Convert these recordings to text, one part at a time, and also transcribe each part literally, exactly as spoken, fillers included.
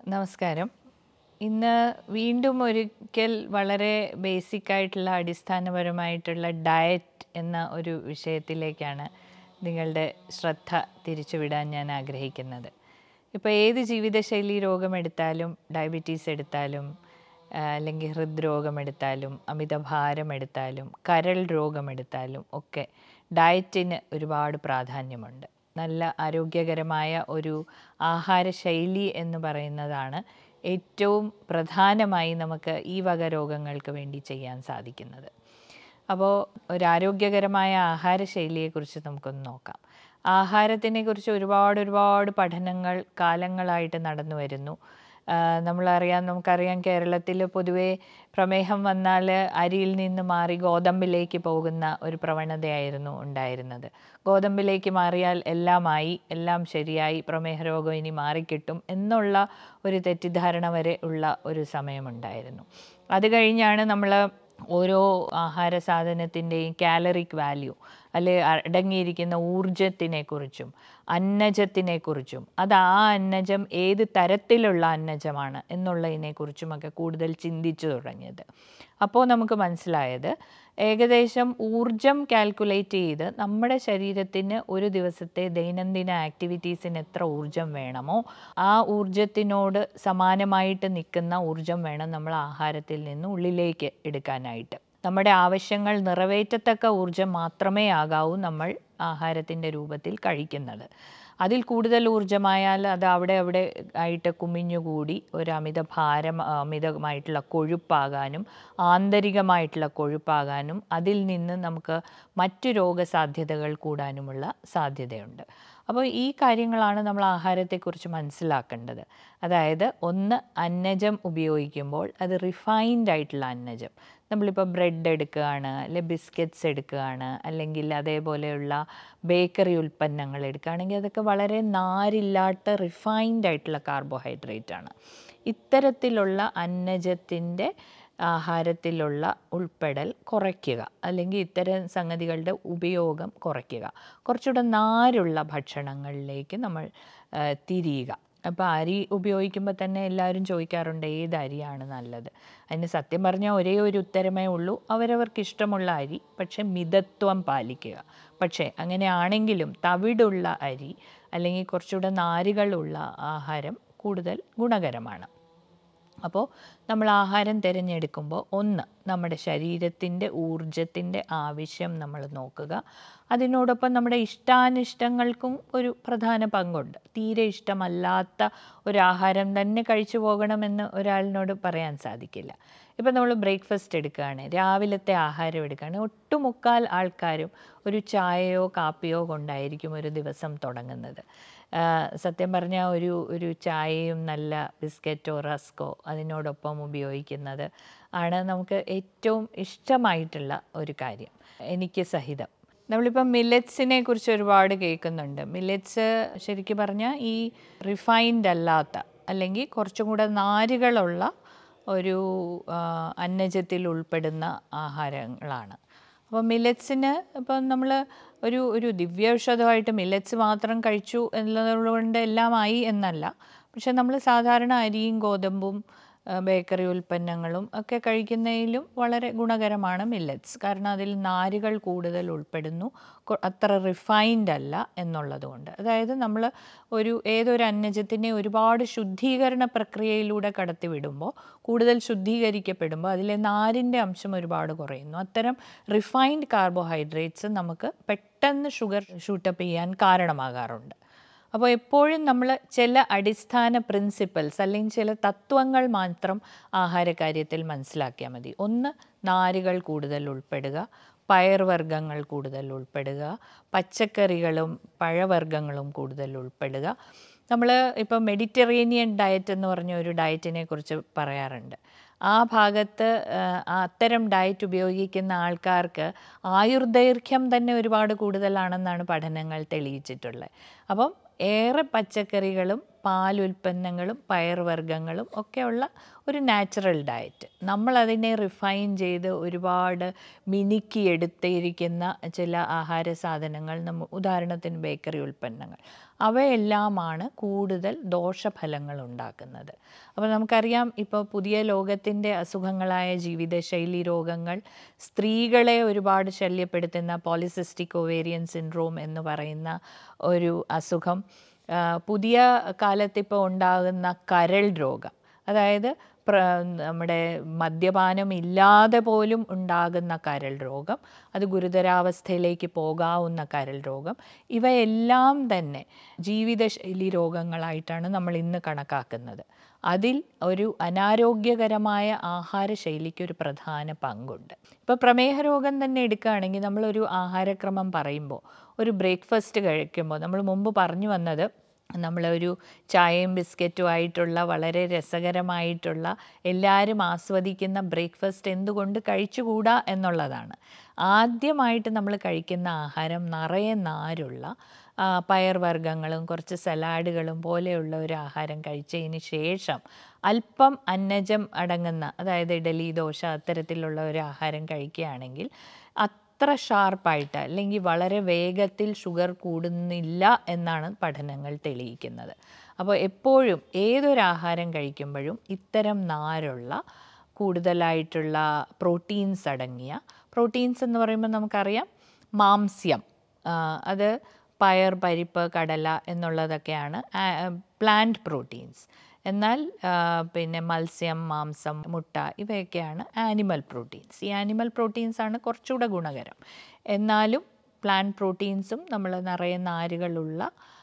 നമസ്കാരം. ഇന്ന് വീണ്ടും ഒരിക്കൽ വളരെ ബേസിക് ആയിട്ടുള്ള അടിസ്ഥാനപരമായിട്ടുള്ള ഡയറ്റ് എന്ന ഒരു വിഷയത്തിലേക്കാണ് നിങ്ങളുടെ ശ്രദ്ധ തിരിച്ചുവിടാൻ ഞാൻ ആഗ്രഹിക്കുന്നത്. ഇപ്പോൾ ഏത് ജീവിതശൈലി രോഗമെടുത്താലും, ഡയബറ്റീസ് എടുത്താലും, അല്ലെങ്കിൽ ഹൃദ്രോഗം എടുത്താലും, അമിതഭാരം എടുത്താലും, കരൾ രോഗമെടുത്താലും ഒക്കെ ഡയറ്റിന് ഒരുപാട് പ്രാധാന്യമുണ്ട്. നല്ല ആരോഗ്യകരമായ ഒരു ആഹാരശൈലി എന്ന് പറയുന്നതാണ് ഏറ്റവും പ്രധാനമായി നമുക്ക് ഈ വക രോഗങ്ങൾക്ക് വേണ്ടി ചെയ്യാൻ സാധിക്കുന്നത്. അപ്പോൾ ഒരു ആരോഗ്യകരമായ ആഹാരശൈലിയെക്കുറിച്ച് നമുക്കൊന്ന് നോക്കാം. ആഹാരത്തിനെക്കുറിച്ച് ഒരുപാട് ഒരുപാട് പഠനങ്ങൾ കാലങ്ങളായിട്ട് നടന്നു വരുന്നു. നമ്മളറിയാം നമുക്കറിയാം കേരളത്തിൽ പൊതുവേ പ്രമേഹം വന്നാൽ അരിയിൽ നിന്ന് മാറി ഗോതമ്പിലേക്ക് പോകുന്ന ഒരു പ്രവണതയായിരുന്നു ഉണ്ടായിരുന്നത്. ഗോതമ്പിലേക്ക് മാറിയാൽ എല്ലാമായി, എല്ലാം ശരിയായി, പ്രമേഹ രോഗം ഇനി മാറിക്കിട്ടും എന്നുള്ള ഒരു തെറ്റിദ്ധാരണ വരെ ഉള്ള ഒരു സമയമുണ്ടായിരുന്നു. അത് കഴിഞ്ഞാണ് നമ്മൾ ഓരോ ആഹാര സാധനത്തിൻ്റെയും കാലറിക് വാല്യൂ അല്ലെ അടങ്ങിയിരിക്കുന്ന ഊർജത്തിനെക്കുറിച്ചും അന്നജത്തിനെക്കുറിച്ചും അത് ആ അന്നജം ഏത് തരത്തിലുള്ള അന്നജമാണ് എന്നുള്ളതിനെക്കുറിച്ചുമൊക്കെ കൂടുതൽ ചിന്തിച്ചു തുടങ്ങിയത്. അപ്പോൾ നമുക്ക് മനസ്സിലായത് ഏകദേശം ഊർജം കാൽക്കുലേറ്റ് ചെയ്ത് നമ്മുടെ ശരീരത്തിന് ഒരു ദിവസത്തെ ദൈനംദിന ആക്ടിവിറ്റീസിന് എത്ര ഊർജം വേണമോ ആ ഊർജത്തിനോട് സമാനമായിട്ട് നിൽക്കുന്ന ഊർജം വേണം നമ്മൾ ആഹാരത്തിൽ നിന്ന് ഉള്ളിലേക്ക് എടുക്കാനായിട്ട്. നമ്മുടെ ആവശ്യങ്ങൾ നിറവേറ്റത്തക്ക ഊർജം മാത്രമേ ആകാവൂ നമ്മൾ ആഹാരത്തിൻ്റെ രൂപത്തിൽ കഴിക്കുന്നത്. അതിൽ കൂടുതൽ ഊർജമായാൽ അത് അവിടെ അവിടെ ആയിട്ട് കുമിഞ്ഞുകൂടി ഒരു അമിത ഭാരം, അമിതമായിട്ടുള്ള കൊഴുപ്പാകാനും ആന്തരികമായിട്ടുള്ള കൊഴുപ്പാകാനും അതിൽ നിന്ന് നമുക്ക് മറ്റു രോഗസാധ്യതകൾ കൂടാനുമുള്ള സാധ്യതയുണ്ട്. അപ്പോൾ ഈ കാര്യങ്ങളാണ് നമ്മൾ ആഹാരത്തെക്കുറിച്ച് മനസ്സിലാക്കേണ്ടത്. അതായത് ഒന്ന്, അന്നജം ഉപയോഗിക്കുമ്പോൾ അത് റിഫൈൻഡ് ആയിട്ടുള്ള അന്നജം. നമ്മളിപ്പോൾ ബ്രെഡ് എടുക്കുകയാണ്, അല്ലെ ബിസ്ക്കറ്റ്സ് എടുക്കുകയാണ്, അല്ലെങ്കിൽ അതേപോലെയുള്ള ബേക്കറി ഉൽപ്പന്നങ്ങൾ എടുക്കുകയാണെങ്കിൽ അതൊക്കെ വളരെ നാരില്ലാത്ത റിഫൈൻഡ് ആയിട്ടുള്ള കാർബോഹൈഡ്രേറ്റ് ആണ്. ഇത്തരത്തിലുള്ള അന്നജത്തിൻ്റെ ആഹാരത്തിലുള്ള ഉൾപ്പെടൽ കുറയ്ക്കുക, അല്ലെങ്കിൽ ഇത്തരം സംഗതികളുടെ ഉപയോഗം കുറയ്ക്കുക. കുറച്ചുകൂടെ നാരുള്ള ഭക്ഷണങ്ങളിലേക്ക് നമ്മൾ തിരിയുക. അപ്പോൾ അരി ഉപയോഗിക്കുമ്പോൾ തന്നെ എല്ലാവരും ചോദിക്കാറുണ്ട് ഏത് അരിയാണ് നല്ലത്. അതിന് സത്യം പറഞ്ഞാൽ ഒരേ ഒരു ഉത്തരമേ ഉള്ളൂ, അവരവർക്ക് ഇഷ്ടമുള്ള അരി, പക്ഷെ മിതത്വം പാലിക്കുക. പക്ഷേ അങ്ങനെയാണെങ്കിലും തവിടുള്ള അരി അല്ലെങ്കിൽ കുറച്ചുകൂടെ നാരുകളുള്ള ആഹാരം കൂടുതൽ ഗുണകരമാണ്. അപ്പോൾ നമ്മൾ ആഹാരം തിരഞ്ഞെടുക്കുമ്പോൾ ഒന്ന്, നമ്മുടെ ശരീരത്തിൻ്റെ ഊർജത്തിൻ്റെ ആവശ്യം നമ്മൾ നോക്കുക. അതിനോടൊപ്പം നമ്മുടെ ഇഷ്ടാനിഷ്ടങ്ങൾക്കും ഒരു പ്രധാന പങ്കുണ്ട്. തീരെ ഇഷ്ടമല്ലാത്ത ഒരാഹാരം തന്നെ കഴിച്ചു പോകണമെന്ന് ഒരാളിനോട് പറയാൻ സാധിക്കില്ല. ഇപ്പം നമ്മൾ ബ്രേക്ക്ഫാസ്റ്റ് എടുക്കുകയാണ്, രാവിലത്തെ ആഹാരം എടുക്കുകയാണ്, ഒട്ടുമുക്കാൽ ആൾക്കാരും ഒരു ചായയോ കാപ്പിയോ കൊണ്ടായിരിക്കും ഒരു ദിവസം തുടങ്ങുന്നത്. സത്യം പറഞ്ഞാൽ ഒരു ഒരു ചായയും നല്ല ബിസ്ക്കറ്റോ റസ്കോ അതിനോടൊപ്പം ഉപയോഗിക്കുന്നത് ആണ് നമുക്ക് ഏറ്റവും ഇഷ്ടമായിട്ടുള്ള ഒരു കാര്യം, എനിക്ക് സഹിതം. നമ്മളിപ്പം മില്ലറ്റ്സിനെ കുറിച്ച് ഒരുപാട് കേൾക്കുന്നുണ്ട്. മില്ലറ്റ്സ് ശരിക്കും പറഞ്ഞാൽ ഈ റിഫൈൻഡ് അല്ലാത്ത അല്ലെങ്കിൽ കുറച്ചും കൂടെ നാരുകളുള്ള ഒരു അന്നജത്തിൽ ഉൾപ്പെടുന്ന ആഹാരങ്ങളാണ്. അപ്പോൾ മില്ലറ്റ്സിന് ഇപ്പം നമ്മൾ ഒരു ഒരു ദിവ്യൌഷധമായിട്ട് മില്ലറ്റ്സ് മാത്രം കഴിച്ചു എന്നുള്ളതുകൊണ്ട് എല്ലാമായി എന്നല്ല. പക്ഷെ നമ്മൾ സാധാരണ അരിയും ഗോതമ്പും ബേക്കറി ഉൽപ്പന്നങ്ങളും ഒക്കെ കഴിക്കുന്നതിലും വളരെ ഗുണകരമാണ് മില്ലറ്റ്സ്. കാരണം അതിൽ നാരുകൾ കൂടുതൽ ഉൾപ്പെടുന്നു, അത്ര റിഫൈൻഡ് അല്ല എന്നുള്ളത് കൊണ്ട്. അതായത് നമ്മൾ ഒരു ഏതൊരു അന്നജത്തിനെ ഒരുപാട് ശുദ്ധീകരണ പ്രക്രിയയിലൂടെ കടത്തിവിടുമ്പോൾ, കൂടുതൽ ശുദ്ധീകരിക്കപ്പെടുമ്പോൾ അതിലെ നാരിൻ്റെ അംശം ഒരുപാട് കുറയുന്നു. അത്തരം റിഫൈൻഡ് കാർബോഹൈഡ്രേറ്റ്സ് നമുക്ക് പെട്ടെന്ന് ഷുഗർ ഷൂട്ടപ്പ് ചെയ്യാൻ കാരണമാകാറുണ്ട്. അപ്പോൾ എപ്പോഴും നമ്മൾ ചില അടിസ്ഥാന പ്രിൻസിപ്പൽസ് അല്ലെങ്കിൽ ചില തത്വങ്ങൾ മാത്രം ആഹാരകാര്യത്തിൽ മനസ്സിലാക്കിയാൽ മതി. ഒന്ന്, നാരുകൾ കൂടുതൽ ഉൾപ്പെടുക, പയർവർഗ്ഗങ്ങൾ കൂടുതൽ ഉൾപ്പെടുക, പച്ചക്കറികളും പഴവർഗ്ഗങ്ങളും കൂടുതൽ ഉൾപ്പെടുക. നമ്മൾ ഇപ്പോൾ മെഡിറ്ററേനിയൻ ഡയറ്റ് എന്ന് പറഞ്ഞ ഒരു ഡയറ്റിനെ കുറിച്ച് പറയാറുണ്ട്. ആ ഭാഗത്ത് അത്തരം ഡയറ്റ് ഉപയോഗിക്കുന്ന ആൾക്കാർക്ക് ആയുർദൈർഘ്യം തന്നെ ഒരുപാട് കൂടുതലാണെന്നാണ് പഠനങ്ങൾ തെളിയിച്ചിട്ടുള്ളത്. അപ്പം ഏറെ പച്ചക്കറികളും പാലുൽപ്പന്നങ്ങളും പയറുവർഗ്ഗങ്ങളും ഒക്കെയുള്ള ഒരു നാച്ചുറൽ ഡയറ്റ്. നമ്മളതിനെ റിഫൈൻ ചെയ്ത് ഒരുപാട് മിനുക്കി എടുത്തിരിക്കുന്ന ചില ആഹാര സാധനങ്ങൾ, നമ്മ ഉദാഹരണത്തിന് ബേക്കറി ഉൽപ്പന്നങ്ങൾ, അവയെല്ലാമാണ് കൂടുതൽ ദോഷഫലങ്ങൾ ഉണ്ടാക്കുന്നത്. അപ്പോൾ നമുക്കറിയാം, ഇപ്പോൾ പുതിയ ലോകത്തിൻ്റെ അസുഖങ്ങളായ ജീവിതശൈലി രോഗങ്ങൾ, സ്ത്രീകളെ ഒരുപാട് ശല്യപ്പെടുത്തുന്ന പോളിസിസ്റ്റിക് ഒവേറിയൻ സിൻഡ്രോം എന്ന് പറയുന്ന ഒരു അസുഖം, പുതിയ കാലത്തിപ്പോൾ ഉണ്ടാകുന്ന കരൾ രോഗം, അതായത് പ്ര നമ്മുടെ മദ്യപാനം ഇല്ലാതെ പോലും ഉണ്ടാകുന്ന കരൾ രോഗം, അത് ഗുരുതരാവസ്ഥയിലേക്ക് പോകാവുന്ന കരൾ രോഗം, ഇവയെല്ലാം തന്നെ ജീവിതശൈലി രോഗങ്ങളായിട്ടാണ് നമ്മൾ ഇന്ന് കണക്കാക്കുന്നത്. അതിൽ ഒരു അനാരോഗ്യകരമായ ആഹാരശൈലിക്ക് ഒരു പ്രധാന പങ്കുണ്ട്. ഇപ്പോൾ പ്രമേഹ രോഗം തന്നെ എടുക്കുകയാണെങ്കിൽ, നമ്മളൊരു ആഹാരക്രമം പറയുമ്പോൾ, ഒരു ബ്രേക്ക്ഫാസ്റ്റ് കഴിക്കുമ്പോൾ നമ്മൾ മുമ്പ് പറഞ്ഞു വന്നത്, നമ്മളൊരു ചായയും ബിസ്ക്കറ്റും ആയിട്ടുള്ള വളരെ രസകരമായിട്ടുള്ള എല്ലാവരും ആസ്വദിക്കുന്ന ബ്രേക്ക്ഫാസ്റ്റ് എന്തുകൊണ്ട് കഴിച്ചുകൂടാ എന്നുള്ളതാണ്. ആദ്യമായിട്ട് നമ്മൾ കഴിക്കുന്ന ആഹാരം നിറയെ നാരുള്ള പയർവർഗ്ഗങ്ങളും കുറച്ച് സലാഡുകളും പോലെയുള്ള ഒരു ആഹാരം കഴിച്ചതിന് ശേഷം അല്പം അന്നജം അടങ്ങുന്ന, അതായത് ഇഡലി, ദോശ, അത്തരത്തിലുള്ള ഒരു ആഹാരം കഴിക്കുകയാണെങ്കിൽ അത്ര ഷാർപ്പായിട്ട് അല്ലെങ്കിൽ വളരെ വേഗത്തിൽ ഷുഗർ കൂടുന്നില്ല എന്നാണ് പഠനങ്ങൾ തെളിയിക്കുന്നത്. അപ്പോൾ എപ്പോഴും ഏതൊരാഹാരം കഴിക്കുമ്പോഴും ഇത്തരം നാരുള്ള, കൂടുതലായിട്ടുള്ള പ്രോട്ടീൻസ് അടങ്ങിയ, പ്രോട്ടീൻസ് എന്ന് പറയുമ്പോൾ നമുക്കറിയാം മാംസ്യം, അത് പയർ, പരിപ്പ്, കടല എന്നുള്ളതൊക്കെയാണ് പ്ലാന്റ് പ്രോട്ടീൻസ്. എന്നാൽ പിന്നെ മത്സ്യം, മാംസം, മുട്ട ഇവയൊക്കെയാണ് ആനിമൽ പ്രോട്ടീൻസ്. ഈ ആനിമൽ പ്രോട്ടീൻസാണ് കുറച്ചുകൂടെ ഗുണകരം. എന്നാലും പ്ലാന്റ് പ്രോട്ടീൻസും നമ്മൾ നിറയെ നാരുകളുള്ള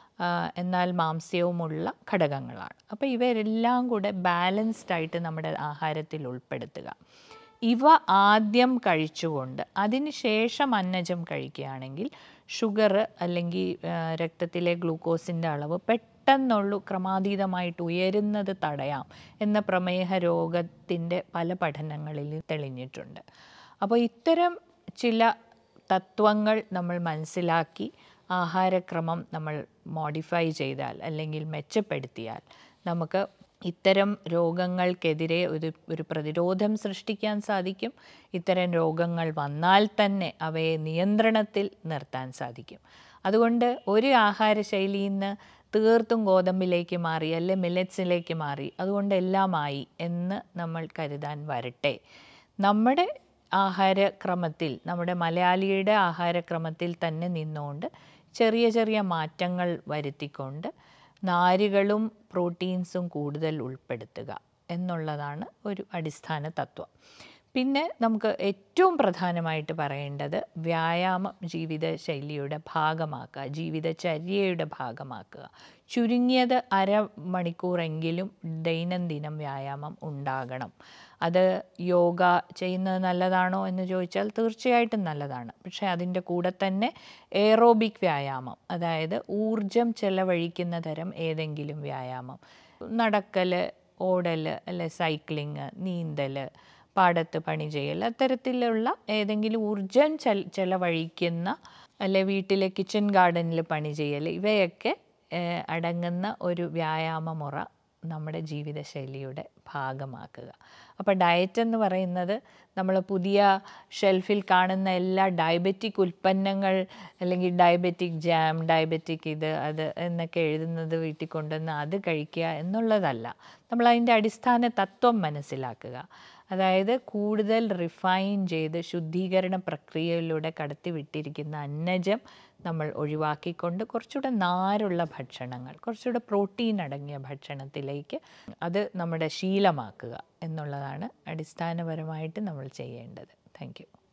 എന്നാൽ മാംസ്യവുമുള്ള ഘടകങ്ങളാണ്. അപ്പോൾ ഇവരെല്ലാം കൂടെ ബാലൻസ്ഡ് ആയിട്ട് നമ്മുടെ ആഹാരത്തിൽ ഉൾപ്പെടുത്തുക. ഇവ ആദ്യം കഴിച്ചുകൊണ്ട് അതിന് ശേഷം അന്നജം കഴിക്കുകയാണെങ്കിൽ ഷുഗർ അല്ലെങ്കിൽ രക്തത്തിലെ ഗ്ലൂക്കോസിൻ്റെ അളവ് പെട്ടെന്നുള്ളൂ ക്രമാതീതമായിട്ട് ഉയരുന്നത് തടയാം എന്ന പ്രമേഹ രോഗത്തിൻ്റെ പല പഠനങ്ങളിൽ തെളിഞ്ഞിട്ടുണ്ട്. അപ്പോൾ ഇത്തരം ചില തത്വങ്ങൾ നമ്മൾ മനസ്സിലാക്കി ആഹാരക്രമം നമ്മൾ മോഡിഫൈ ചെയ്താൽ അല്ലെങ്കിൽ മെച്ചപ്പെടുത്തിയാൽ നമുക്ക് ഇത്തരം രോഗങ്ങൾക്കെതിരെ ഒരു ഒരു പ്രതിരോധം സൃഷ്ടിക്കാൻ സാധിക്കും. ഇത്തരം രോഗങ്ങൾ വന്നാൽ തന്നെ അവയെ നിയന്ത്രണത്തിൽ നിർത്താൻ സാധിക്കും. അതുകൊണ്ട് ഒരു ആഹാരശൈലിയിൽ നിന്ന് തീർത്തും ഗോതമ്പിലേക്ക് മാറി അല്ലെ മില്ലറ്റ്സിലേക്ക് മാറി അതുകൊണ്ട് എല്ലാമായി എന്ന് നമ്മൾ കരുതാൻ വരട്ടെ. നമ്മുടെ ആഹാരക്രമത്തിൽ, നമ്മുടെ മലയാളിയുടെ ആഹാരക്രമത്തിൽ തന്നെ നിന്നുകൊണ്ട് ചെറിയ ചെറിയ മാറ്റങ്ങൾ വരുത്തിക്കൊണ്ട് നാരുകളും പ്രോട്ടീൻസും കൂടുതൽ ഉൾപ്പെടുത്തുക എന്നുള്ളതാണ് ഒരു അടിസ്ഥാന തത്വം. പിന്നെ നമുക്ക് ഏറ്റവും പ്രധാനമായിട്ട് പറയേണ്ടത് വ്യായാമം ജീവിതശൈലിയുടെ ഭാഗമാക്കുക, ജീവിതചര്യയുടെ ഭാഗമാക്കുക. ചുരുങ്ങിയത് അരമണിക്കൂറെങ്കിലും ദൈനംദിനം വ്യായാമം ഉണ്ടാകണം. അത് യോഗ ചെയ്യുന്നത് നല്ലതാണോ എന്ന് ചോദിച്ചാൽ തീർച്ചയായിട്ടും നല്ലതാണ്. പക്ഷേ അതിൻ്റെ കൂടെ തന്നെ എയറോബിക് വ്യായാമം, അതായത് ഊർജം ചെലവഴിക്കുന്ന തരം ഏതെങ്കിലും വ്യായാമം, നടക്കൽ, ഓടൽ, അല്ലെ സൈക്ലിങ്, നീന്തൽ, പാടത്ത് പണി ചെയ്യൽ, അത്തരത്തിലുള്ള ഏതെങ്കിലും ഊർജം ചെൽ ചെലവഴിക്കുന്ന അല്ലെ വീട്ടിലെ കിച്ചൺ ഗാർഡനിൽ പണി ചെയ്യൽ, ഇവയൊക്കെ അടങ്ങുന്ന ഒരു വ്യായാമമുറ നമ്മുടെ ജീവിതശൈലിയുടെ ഭാഗമാക്കുക. അപ്പോൾ ഡയറ്റ് എന്ന് പറയുന്നത് നമ്മൾ പുതിയ ഷെൽഫിൽ കാണുന്ന എല്ലാ ഡയബറ്റിക് ഉൽപ്പന്നങ്ങൾ അല്ലെങ്കിൽ ഡയബറ്റിക് ജാം, ഡയബറ്റിക് ഇത് അത് എന്നൊക്കെ എഴുതുന്നത് വീട്ടിൽ കൊണ്ടുവന്ന് അത് കഴിക്കുക എന്നുള്ളതല്ല. നമ്മൾ അതിൻ്റെ അടിസ്ഥാന തത്വം മനസ്സിലാക്കുക. അതായത് കൂടുതൽ റിഫൈൻ ചെയ്ത് ശുദ്ധീകരണ പ്രക്രിയയിലൂടെ കടത്തിവിട്ടിരിക്കുന്ന അന്നജം നമ്മൾ ഒഴിവാക്കിക്കൊണ്ട് കുറച്ചുകൂടെ നാരുള്ള ഭക്ഷണങ്ങൾ, കുറച്ചുകൂടെ പ്രോട്ടീൻ അടങ്ങിയ ഭക്ഷണത്തിലേക്ക് അത് നമ്മുടെ ശീലമാക്കുക എന്നുള്ളതാണ് അടിസ്ഥാനപരമായിട്ട് നമ്മൾ ചെയ്യേണ്ടത്. Thank U.